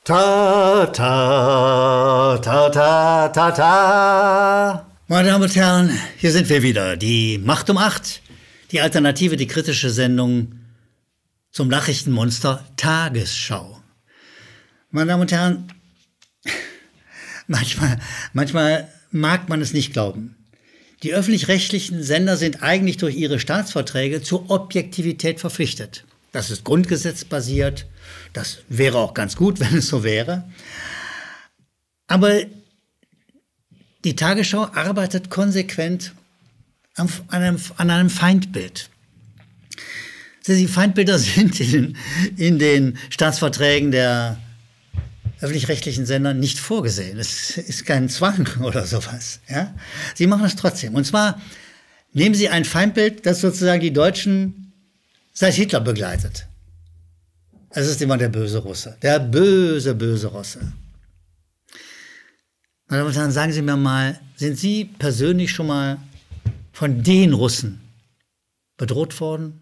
Ta, ta, ta, ta, ta, ta. Meine Damen und Herren, hier sind wir wieder. Die Macht um 8, die Alternative, die kritische Sendung zum Nachrichtenmonster Tagesschau. Meine Damen und Herren, manchmal mag man es nicht glauben. Die öffentlich-rechtlichen Sender sind eigentlich durch ihre Staatsverträge zur Objektivität verpflichtet. Das ist grundgesetzbasiert. Das wäre auch ganz gut, wenn es so wäre. Aber die Tagesschau arbeitet konsequent an einem Feindbild. Die Feindbilder sind in den Staatsverträgen der öffentlich-rechtlichen Sender nicht vorgesehen. Es ist kein Zwang oder sowas. Ja? Sie machen es trotzdem. Und zwar nehmen sie ein Feindbild, das sozusagen die Deutschen seit Hitler begleitet. Es ist immer der böse Russe. Der böse, böse Russe. Meine Damen und Herren, sagen Sie mir mal, sind Sie persönlich schon mal von den Russen bedroht worden?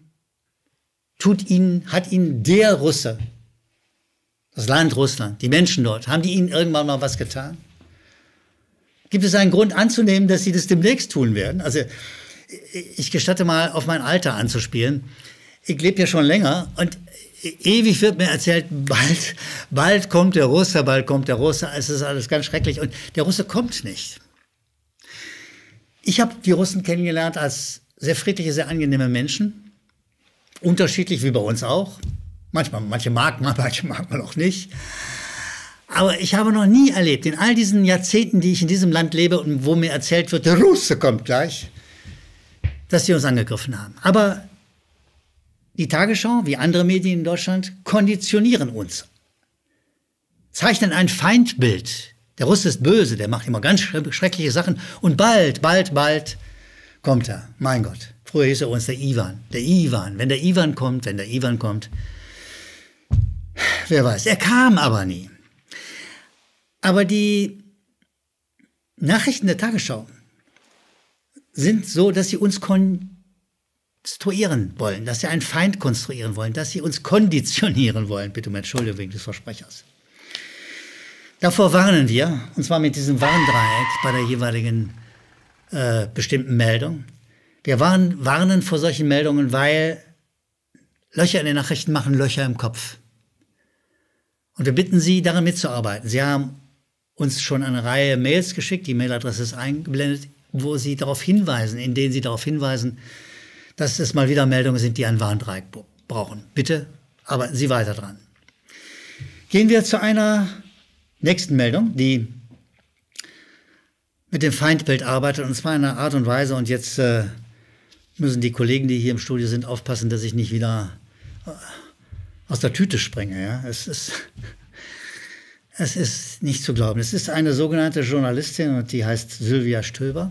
Hat Ihnen der Russe, das Land Russland, die Menschen dort, haben die Ihnen irgendwann mal was getan? Gibt es einen Grund anzunehmen, dass Sie das demnächst tun werden? Also ich gestatte mal, auf mein Alter anzuspielen. Ich lebe ja schon länger und ewig wird mir erzählt, bald kommt der Russe, bald kommt der Russe. Es ist alles ganz schrecklich und der Russe kommt nicht. Ich habe die Russen kennengelernt als sehr friedliche, sehr angenehme Menschen. Unterschiedlich wie bei uns auch. Manche mag man auch nicht. Aber ich habe noch nie erlebt, in all diesen Jahrzehnten, die ich in diesem Land lebe und wo mir erzählt wird, der Russe kommt gleich, dass sie uns angegriffen haben. Aber die Tagesschau, wie andere Medien in Deutschland, konditionieren uns. Zeichnen ein Feindbild. Der Russe ist böse, der macht immer ganz schreckliche Sachen. Und bald kommt er. Mein Gott, früher hieß er uns der Iwan. Der Iwan, wenn der Iwan kommt. Wer weiß, er kam aber nie. Aber die Nachrichten der Tagesschau sind so, dass sie uns konstruieren wollen, dass sie einen Feind konstruieren wollen, dass sie uns konditionieren wollen. Bitte um Entschuldigung wegen des Versprechers. Davor warnen wir, und zwar mit diesem Warndreieck bei der jeweiligen bestimmten Meldung. Wir warnen vor solchen Meldungen, weil Löcher in den Nachrichten machen Löcher im Kopf. Und wir bitten Sie, daran mitzuarbeiten. Sie haben uns schon eine Reihe Mails geschickt, die Mailadresse ist eingeblendet, in denen Sie darauf hinweisen, dass es mal wieder Meldungen sind, die ein Warndreieck brauchen. Bitte arbeiten Sie weiter dran. Gehen wir zu einer nächsten Meldung, die mit dem Feindbild arbeitet, und zwar in einer Art und Weise, und jetzt müssen die Kollegen, die hier im Studio sind, aufpassen, dass ich nicht wieder aus der Tüte springe. Ja? Es ist nicht zu glauben. Es ist eine sogenannte Journalistin, und die heißt Sylvia Stöber.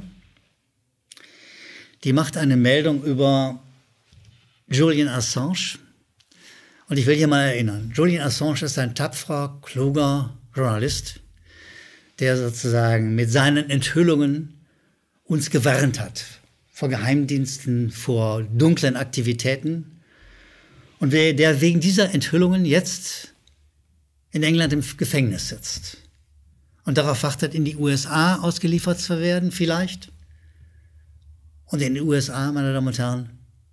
Die macht eine Meldung über Julian Assange. Und ich will hier mal erinnern, Julian Assange ist ein tapferer, kluger Journalist, der sozusagen mit seinen Enthüllungen uns gewarnt hat vor Geheimdiensten, vor dunklen Aktivitäten. Und der wegen dieser Enthüllungen jetzt in England im Gefängnis sitzt und darauf wartet, in die USA ausgeliefert zu werden, vielleicht. Und in den USA, meine Damen und Herren,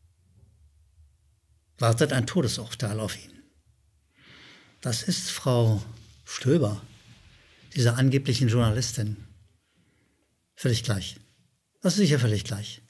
wartet ein Todesurteil auf ihn. Das ist Frau Stöber, dieser angeblichen Journalistin, völlig gleich. Das ist sicher völlig gleich.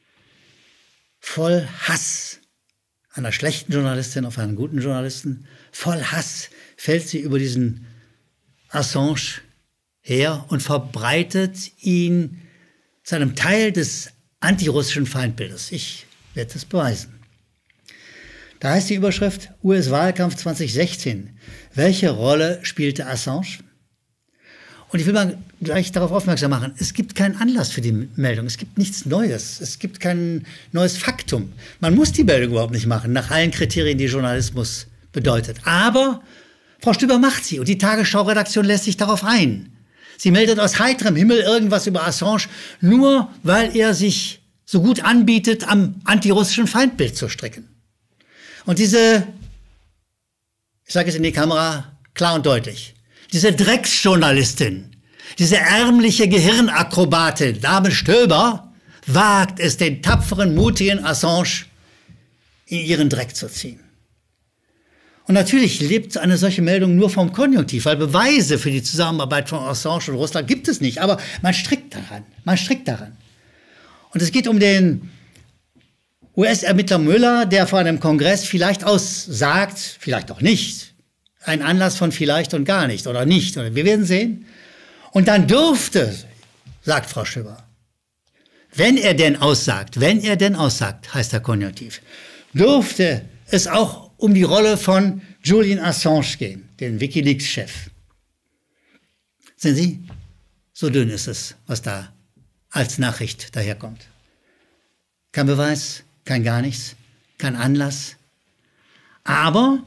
Voll Hass einer schlechten Journalistin auf einen guten Journalisten, voll Hass fällt sie über diesen Assange her und verbreitet ihn zu einem Teil des antirussischen Feindbildes. Ich werde das beweisen. Da heißt die Überschrift US-Wahlkampf 2016. Welche Rolle spielte Assange? Und ich will mal gleich darauf aufmerksam machen, es gibt keinen Anlass für die Meldung, es gibt nichts Neues, es gibt kein neues Faktum. Man muss die Meldung überhaupt nicht machen, nach allen Kriterien, die Journalismus bedeutet. Aber Frau Stöber macht sie und die Tagesschau-Redaktion lässt sich darauf ein. Sie meldet aus heiterem Himmel irgendwas über Assange, nur weil er sich so gut anbietet, am antirussischen Feindbild zu stricken. Und ich sage es in die Kamera, klar und deutlich, diese Drecksjournalistin, diese ärmliche Gehirnakrobatin, Dame Stöber, wagt es, den tapferen, mutigen Assange in ihren Dreck zu ziehen. Und natürlich lebt eine solche Meldung nur vom Konjunktiv, weil Beweise für die Zusammenarbeit von Assange und Russland gibt es nicht. Aber man strickt daran. Man strickt daran. Und es geht um den US-Ermittler Müller, der vor einem Kongress vielleicht aussagt, vielleicht auch nicht. Ein Anlass von vielleicht und gar nicht oder nicht. Wir werden sehen. Und dann dürfte, sagt Frau Stöber, wenn er denn aussagt, heißt der Konjunktiv, dürfte es auch um die Rolle von Julian Assange gehen, den WikiLeaks-Chef. Sehen Sie, so dünn ist es, was da als Nachricht daherkommt. Kein Beweis, kein gar nichts, kein Anlass. Aber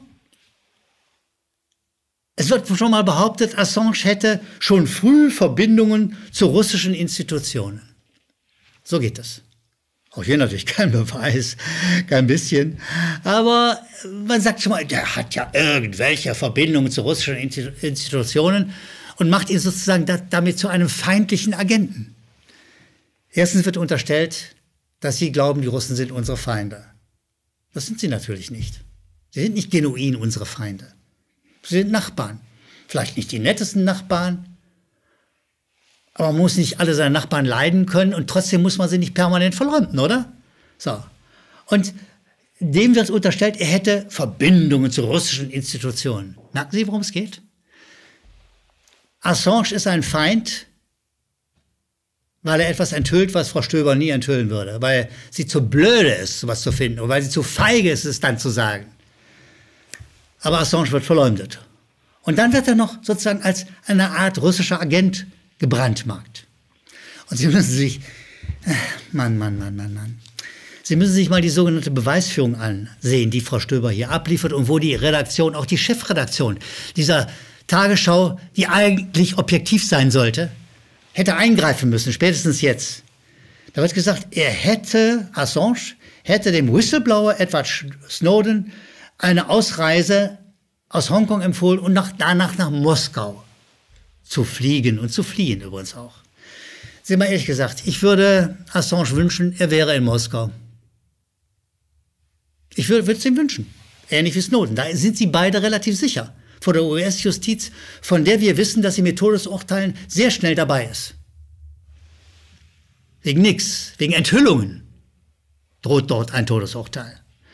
es wird schon mal behauptet, Assange hätte schon früh Verbindungen zu russischen Institutionen. So geht es. Auch hier natürlich kein Beweis, kein bisschen. Aber man sagt schon mal, der hat ja irgendwelche Verbindungen zu russischen Institutionen und macht ihn sozusagen damit zu einem feindlichen Agenten. Erstens wird unterstellt, dass sie glauben, die Russen sind unsere Feinde. Das sind sie natürlich nicht. Sie sind nicht genuin unsere Feinde. Sie sind Nachbarn. Vielleicht nicht die nettesten Nachbarn, aber man muss nicht alle seine Nachbarn leiden können und trotzdem muss man sie nicht permanent verleumden, oder? So. Und dem wird unterstellt, er hätte Verbindungen zu russischen Institutionen. Merken Sie, worum es geht? Assange ist ein Feind, weil er etwas enthüllt, was Frau Stöber nie enthüllen würde, weil sie zu blöde ist, sowas zu finden, und weil sie zu feige ist, es dann zu sagen. Aber Assange wird verleumdet. Und dann wird er noch sozusagen als eine Art russischer Agent gebrandmarkt. Und Sie müssen sich, Sie müssen sich mal die sogenannte Beweisführung ansehen, die Frau Stöber hier abliefert und wo die Redaktion, auch die Chefredaktion dieser Tagesschau, die eigentlich objektiv sein sollte, hätte eingreifen müssen, spätestens jetzt. Da wird gesagt, Assange hätte dem Whistleblower Edward Snowden eine Ausreise aus Hongkong empfohlen und danach nach Moskau zu fliegen und zu fliehen übrigens auch. Sehen wir ehrlich gesagt, ich würde Assange wünschen, er wäre in Moskau. Ich würde es ihm wünschen. Ähnlich wie Snowden. Da sind sie beide relativ sicher. Vor der US-Justiz, von der wir wissen, dass sie mit Todesurteilen sehr schnell dabei ist. Wegen nichts, wegen Enthüllungen droht dort ein Todesurteil.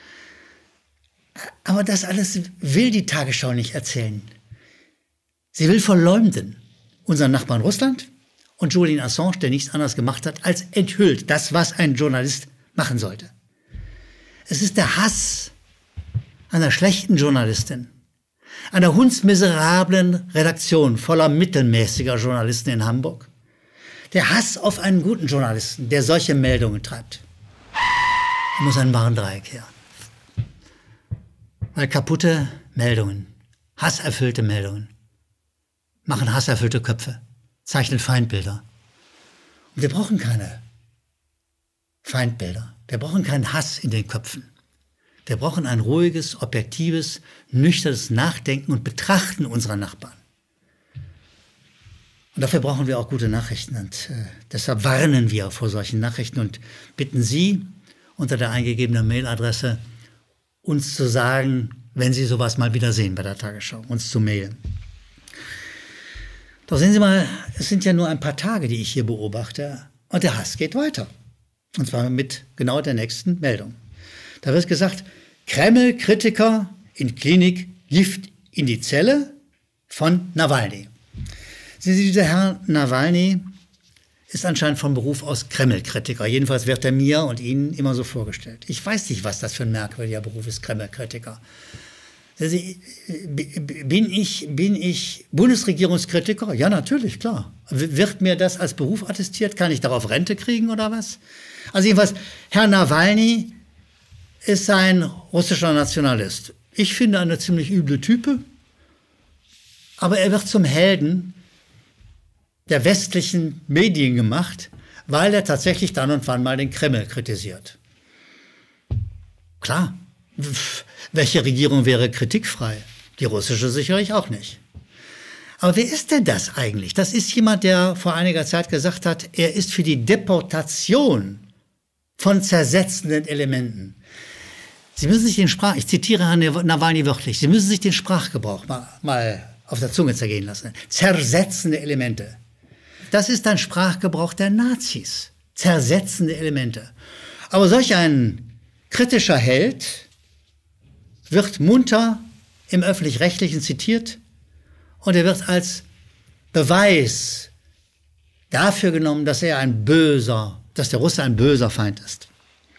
Aber das alles will die Tagesschau nicht erzählen. Sie will verleumden unseren Nachbarn Russland und Julian Assange, der nichts anderes gemacht hat, als enthüllt das, was ein Journalist machen sollte. Es ist der Hass einer schlechten Journalistin, einer hundsmiserablen Redaktion voller mittelmäßiger Journalisten in Hamburg. Der Hass auf einen guten Journalisten, der solche Meldungen treibt. Er muss ein Warndreieck her. Weil kaputte Meldungen, hasserfüllte Meldungen, machen hasserfüllte Köpfe, zeichnen Feindbilder. Und wir brauchen keine Feindbilder. Wir brauchen keinen Hass in den Köpfen. Wir brauchen ein ruhiges, objektives, nüchternes Nachdenken und Betrachten unserer Nachbarn. Und dafür brauchen wir auch gute Nachrichten. Und deshalb warnen wir vor solchen Nachrichten und bitten Sie unter der eingegebenen Mailadresse, uns zu sagen, wenn Sie sowas mal wieder sehen bei der Tagesschau, uns zu mailen. Doch sehen Sie mal, es sind ja nur ein paar Tage, die ich hier beobachte. Und der Hass geht weiter. Und zwar mit genau der nächsten Meldung. Da wird gesagt, Kreml-Kritiker in Klinik Gift in die Zelle von Nawalny. Sehen Sie, dieser Herr Nawalny ist anscheinend von Beruf aus Kreml-Kritiker. Jedenfalls wird er mir und Ihnen immer so vorgestellt. Ich weiß nicht, was das für ein merkwürdiger Beruf ist, Kreml-Kritiker. Bin ich Bundesregierungskritiker? Ja, natürlich, klar. Wird mir das als Beruf attestiert? Kann ich darauf Rente kriegen oder was? Also jedenfalls, Herr Nawalny ist ein russischer Nationalist. Ich finde eine ziemlich üble Type, aber er wird zum Helden der westlichen Medien gemacht, weil er tatsächlich dann und wann mal den Kreml kritisiert. Klar, welche Regierung wäre kritikfrei? Die russische sicherlich auch nicht. Aber wer ist denn das eigentlich? Das ist jemand, der vor einiger Zeit gesagt hat, er ist für die Deportation von zersetzenden Elementen. Sie müssen sich ich zitiere Herrn Nawalny wörtlich, Sie müssen sich den Sprachgebrauch mal auf der Zunge zergehen lassen. Zersetzende Elemente. Das ist ein Sprachgebrauch der Nazis. Zersetzende Elemente. Aber solch ein kritischer Held wird munter im Öffentlich-Rechtlichen zitiert und er wird als Beweis dafür genommen, dass der Russe ein böser Feind ist.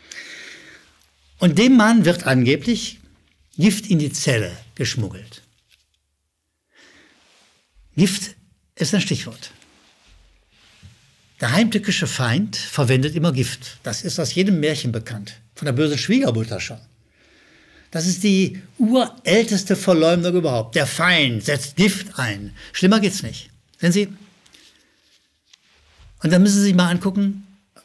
Und dem Mann wird angeblich Gift in die Zelle geschmuggelt. Gift ist ein Stichwort. Der heimtückische Feind verwendet immer Gift. Das ist aus jedem Märchen bekannt. Von der bösen Schwiegermutter schon. Das ist die urälteste Verleumdung überhaupt. Der Feind setzt Gift ein. Schlimmer geht's nicht. Sehen Sie? Und dann müssen Sie sich mal angucken,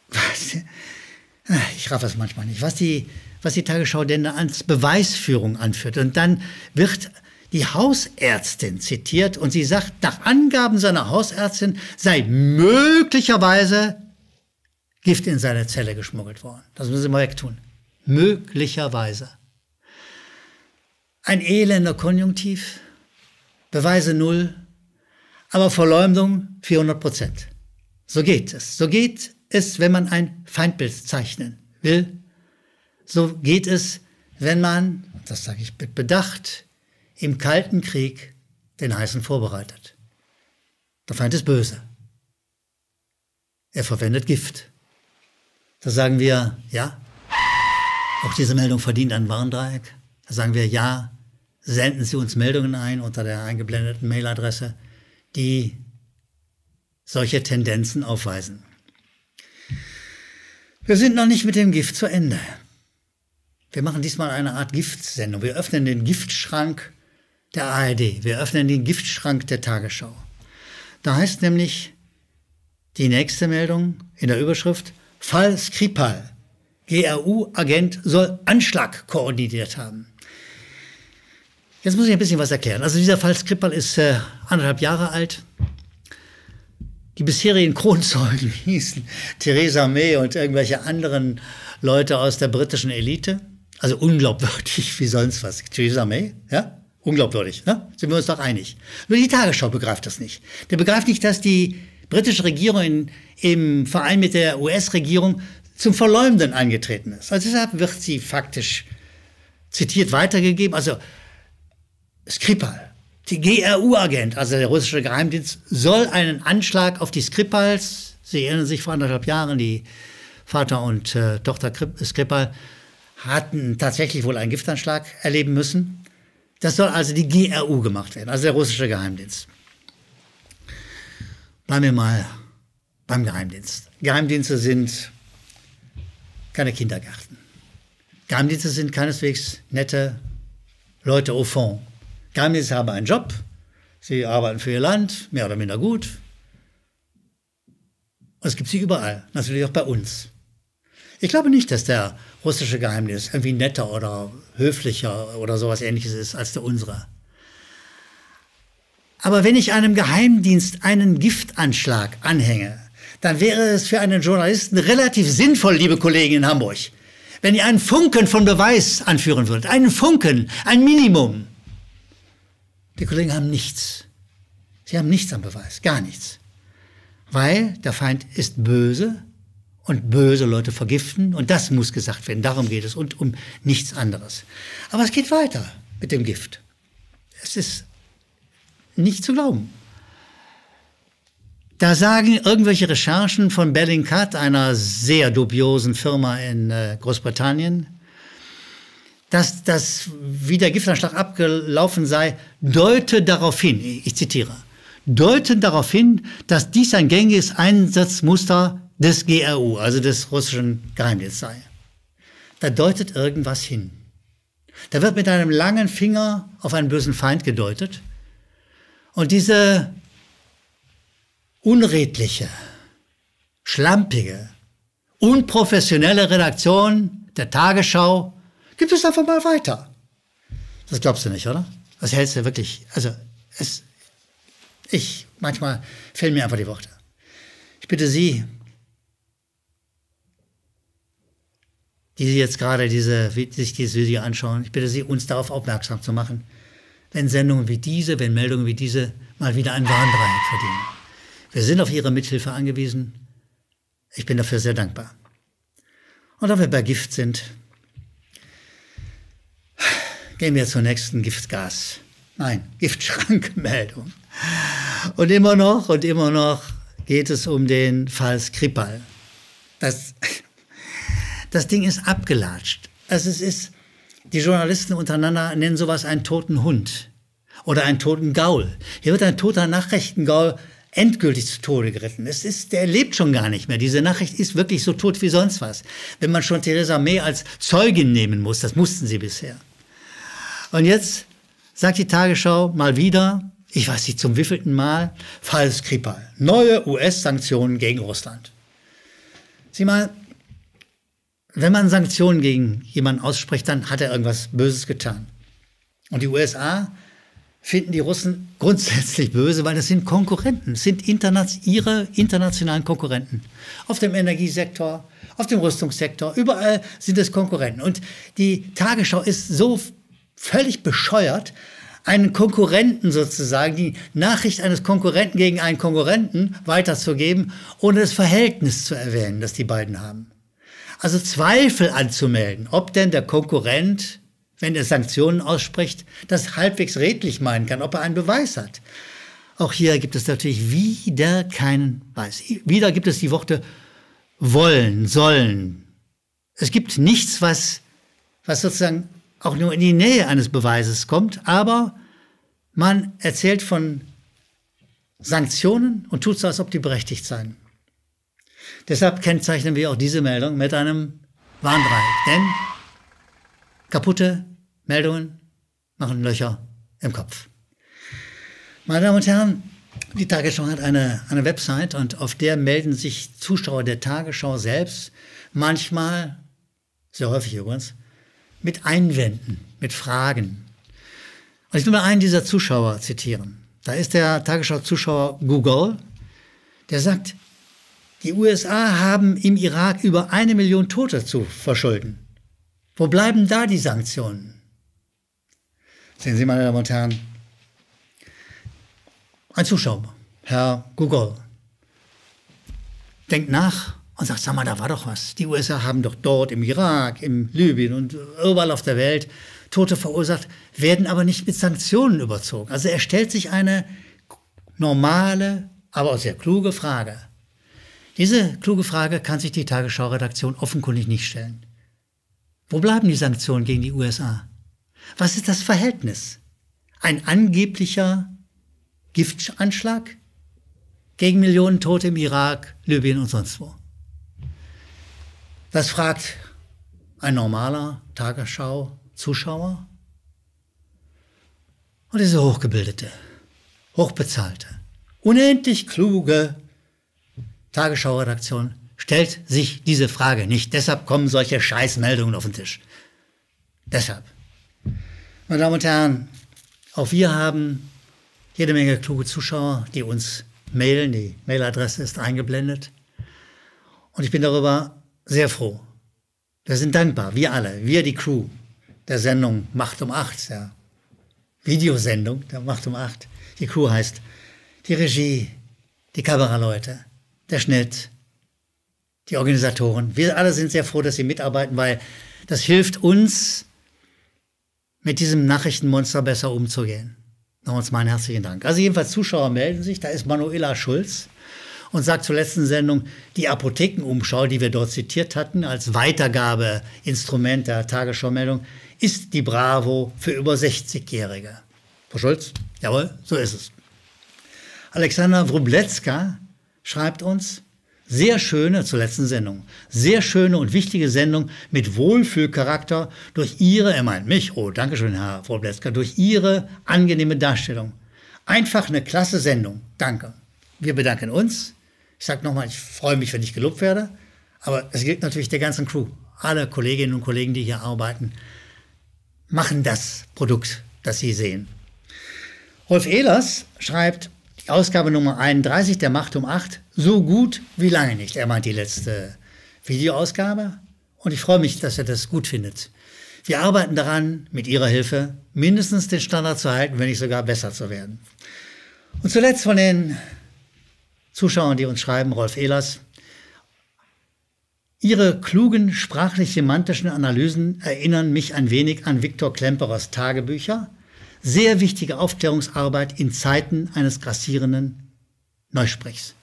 ich raff es manchmal nicht, was die Tagesschau denn als Beweisführung anführt. Und dann wird die Hausärztin zitiert und sie sagt, nach Angaben seiner Hausärztin sei möglicherweise Gift in seine Zelle geschmuggelt worden. Das müssen Sie mal wegtun. Möglicherweise. Ein elender Konjunktiv, Beweise 0, aber Verleumdung 400%. So geht es. So geht es, wenn man ein Feindbild zeichnen will. So geht es, wenn man, das sage ich mit Bedacht, im Kalten Krieg den Heißen vorbereitet. Der Feind ist böse. Er verwendet Gift. Da sagen wir, ja, auch diese Meldung verdient ein Warndreieck. Da sagen wir, ja, senden Sie uns Meldungen ein unter der eingeblendeten Mailadresse, die solche Tendenzen aufweisen. Wir sind noch nicht mit dem Gift zu Ende. Wir machen diesmal eine Art Giftsendung. Wir öffnen den Giftschrank der ARD. Wir öffnen den Giftschrank der Tagesschau. Da heißt nämlich die nächste Meldung in der Überschrift: Fall Skripal. GRU-Agent soll Anschlag koordiniert haben. Jetzt muss ich ein bisschen was erklären. Also dieser Fall Skripal ist 1,5 Jahre alt. Die bisherigen Kronzeugen hießen Theresa May und irgendwelche anderen Leute aus der britischen Elite. Also unglaubwürdig wie sonst was. Theresa May, ja? Unglaubwürdig, ne? Sind wir uns doch einig. Nur die Tagesschau begreift das nicht. Der begreift nicht, dass die britische Regierung im Verein mit der US-Regierung zum Verleumden angetreten ist. Also deshalb wird sie faktisch zitiert weitergegeben. Also Skripal, die GRU-Agent, also der russische Geheimdienst, soll einen Anschlag auf die Skripals, Sie erinnern sich, vor 1,5 Jahren, die Vater und Tochter Skripal hatten tatsächlich wohl einen Giftanschlag erleben müssen. Das soll also die GRU gemacht werden, also der russische Geheimdienst. Bleiben wir mal beim Geheimdienst. Geheimdienste sind keine Kindergärten. Geheimdienste sind keineswegs nette Leute au fond. Geheimdienste haben einen Job, sie arbeiten für ihr Land, mehr oder minder gut. Und es gibt sie überall, natürlich auch bei uns. Ich glaube nicht, dass der russische Geheimdienst irgendwie netter oder höflicher oder sowas Ähnliches ist als der unsere. Aber wenn ich einem Geheimdienst einen Giftanschlag anhänge, dann wäre es für einen Journalisten relativ sinnvoll, liebe Kollegen in Hamburg, wenn ihr einen Funken von Beweis anführen würdet. Einen Funken, ein Minimum. Die Kollegen haben nichts. Sie haben nichts an Beweis, gar nichts. Weil der Feind ist böse und böse Leute vergiften und das muss gesagt werden. Darum geht es und um nichts anderes. Aber es geht weiter mit dem Gift. Es ist nicht zu glauben. Da sagen irgendwelche Recherchen von Bellingcat, einer sehr dubiosen Firma in Großbritannien, dass das, wie der Giftanschlag abgelaufen sei, deute darauf hin, ich zitiere, deuten darauf hin, dass dies ein gängiges Einsatzmuster des GRU, also des russischen Geheimdienstes sei. Da deutet irgendwas hin. Da wird mit einem langen Finger auf einen bösen Feind gedeutet. Und diese unredliche, schlampige, unprofessionelle Redaktion der Tagesschau gibt es einfach mal weiter. Das glaubst du nicht, oder? Das hältst du wirklich, also Manchmal fehlen mir einfach die Worte. Ich bitte Sie, die Sie jetzt gerade sich dieses Video anschauen, ich bitte Sie, uns darauf aufmerksam zu machen, wenn Sendungen wie diese, wenn Meldungen wie diese mal wieder ein Warndreieck verdienen. Wir sind auf Ihre Mithilfe angewiesen. Ich bin dafür sehr dankbar. Und da wir bei Gift sind, gehen wir zur nächsten Giftschrankmeldung. Und immer noch geht es um den Fall Skripal. Das Ding ist abgelatscht. Die Journalisten untereinander nennen sowas einen toten Hund oder einen toten Gaul. Hier wird ein toter Nachrichtengaul endgültig zu Tode geritten. Der lebt schon gar nicht mehr. Diese Nachricht ist wirklich so tot wie sonst was. Wenn man schon Theresa May als Zeugin nehmen muss, das mussten sie bisher. Und jetzt sagt die Tagesschau mal wieder, ich weiß nicht zum wievielten Mal, Fall Skripal. Neue US-Sanktionen gegen Russland. Sieh mal, wenn man Sanktionen gegen jemanden ausspricht, dann hat er irgendwas Böses getan. Und die USA finden die Russen grundsätzlich böse, weil das sind Konkurrenten, das sind ihre internationalen Konkurrenten. Auf dem Energiesektor, auf dem Rüstungssektor, überall sind es Konkurrenten. Und die Tagesschau ist so völlig bescheuert, einen Konkurrenten sozusagen, die Nachricht eines Konkurrenten gegen einen Konkurrenten weiterzugeben, ohne das Verhältnis zu erwähnen, das die beiden haben. Also Zweifel anzumelden, ob denn der Konkurrent, wenn er Sanktionen ausspricht, das halbwegs redlich meinen kann, ob er einen Beweis hat. Auch hier gibt es natürlich wieder keinen Beweis. Wieder gibt es die Worte wollen, sollen. Es gibt nichts, was sozusagen auch nur in die Nähe eines Beweises kommt, aber man erzählt von Sanktionen und tut so, als ob die berechtigt seien. Deshalb kennzeichnen wir auch diese Meldung mit einem Warndreieck, denn kaputte Meldungen machen Löcher im Kopf. Meine Damen und Herren, die Tagesschau hat eine Website und auf der melden sich Zuschauer der Tagesschau selbst, manchmal, sehr häufig übrigens, mit Einwänden, mit Fragen. Und ich will mal einen dieser Zuschauer zitieren. Da ist der Tagesschau-Zuschauer Google, der sagt, die USA haben im Irak über 1 Million Tote zu verschulden. Wo bleiben da die Sanktionen? Sehen Sie, meine Damen und Herren, ein Zuschauer, Herr Google, denkt nach und sagt, sag mal, da war doch was. Die USA haben doch dort im Irak, im Libyen und überall auf der Welt Tote verursacht, werden aber nicht mit Sanktionen überzogen. Also er stellt sich eine normale, aber auch sehr kluge Frage. Diese kluge Frage kann sich die Tagesschau-Redaktion offenkundig nicht stellen. Wo bleiben die Sanktionen gegen die USA? Was ist das Verhältnis? Ein angeblicher Giftanschlag gegen Millionen Tote im Irak, Libyen und sonst wo? Das fragt ein normaler Tagesschau-Zuschauer. Und diese hochgebildete, hochbezahlte, unendlich kluge Tagesschau-Redaktion stellt sich diese Frage nicht. Deshalb kommen solche Scheißmeldungen auf den Tisch. Deshalb. Meine Damen und Herren, auch wir haben jede Menge kluge Zuschauer, die uns mailen. Die Mailadresse ist eingeblendet. Und ich bin darüber sehr froh. Wir sind dankbar, wir alle, wir die Crew der Sendung Macht um 8, der Videosendung der Macht um 8. Die Crew heißt die Regie, die Kameraleute, der Schnitt, die Organisatoren. Wir alle sind sehr froh, dass sie mitarbeiten, weil das hilft uns, mit diesem Nachrichtenmonster besser umzugehen. Nochmals meinen herzlichen Dank. Also jedenfalls Zuschauer melden sich, da ist Manuela Schulz und sagt zur letzten Sendung, die Apothekenumschau, die wir dort zitiert hatten, als Weitergabeinstrument der Tagesschau-Meldung, ist die Bravo für über 60-Jährige. Frau Schulz? Jawohl, so ist es. Alexandra Wróblewska schreibt uns, sehr schöne, zur letzten Sendung, sehr schöne und wichtige Sendung mit Wohlfühlcharakter durch Ihre, er meint mich, oh, danke schön, Herr Wróblewska, durch Ihre angenehme Darstellung. Einfach eine klasse Sendung, danke. Wir bedanken uns. Ich sage nochmal, ich freue mich, wenn ich gelobt werde, aber es gilt natürlich der ganzen Crew. Alle Kolleginnen und Kollegen, die hier arbeiten, machen das Produkt, das Sie sehen. Rolf Ehlers schreibt, Ausgabe Nummer 31 der Macht um 8. So gut wie lange nicht. Er meint die letzte Videoausgabe. Und ich freue mich, dass er das gut findet. Wir arbeiten daran, mit Ihrer Hilfe mindestens den Standard zu halten, wenn nicht sogar besser zu werden. Und zuletzt von den Zuschauern, die uns schreiben, Rolf Ehlers. Ihre klugen, sprachlich-semantischen Analysen erinnern mich ein wenig an Viktor Klemperers Tagebücher. Sehr wichtige Aufklärungsarbeit in Zeiten eines grassierenden Neusprechs.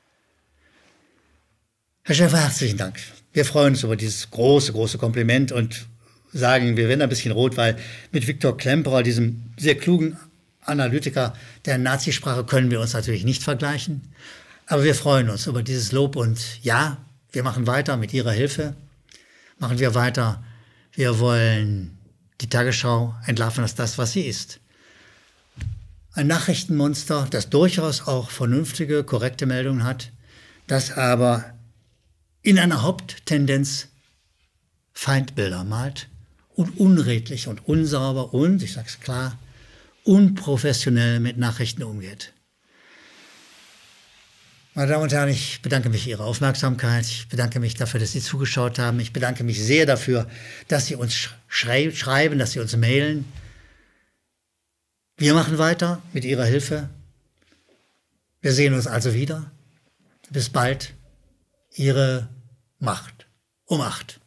Herr Schäfer, herzlichen Dank. Wir freuen uns über dieses große, große Kompliment und sagen, wir werden ein bisschen rot, weil mit Viktor Klemperer, diesem sehr klugen Analytiker der Nazisprache, können wir uns natürlich nicht vergleichen. Aber wir freuen uns über dieses Lob und ja, wir machen weiter mit Ihrer Hilfe. Machen wir weiter. Wir wollen die Tagesschau entlarven als das, was sie ist. Ein Nachrichtenmonster, das durchaus auch vernünftige, korrekte Meldungen hat, das aber in einer Haupttendenz Feindbilder malt und unredlich und unsauber und, ich sage es klar, unprofessionell mit Nachrichten umgeht. Meine Damen und Herren, ich bedanke mich für Ihre Aufmerksamkeit. Ich bedanke mich dafür, dass Sie zugeschaut haben. Ich bedanke mich sehr dafür, dass Sie uns schreiben, dass Sie uns mailen. Wir machen weiter mit Ihrer Hilfe. Wir sehen uns also wieder. Bis bald. Ihre Macht um 8.